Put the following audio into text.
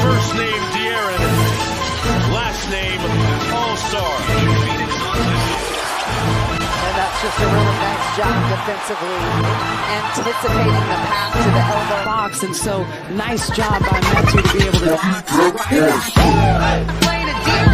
First name De'Aaron, last name All-Star. And that's just a really nice job defensively, anticipating the path to the elbow box. And so, nice job by Metu to be able to play to De'Aaron.